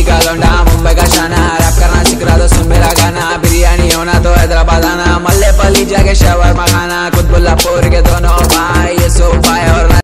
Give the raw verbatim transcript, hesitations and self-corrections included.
का लौंडा मुंबई का शाना रैप करना सीख रहा तो सुन मेरा गाना बिरयानी होना तो हैदराबाद आना मल्ले पली जाके शवरमा खाना कुतुबुल्लापुर के दोनों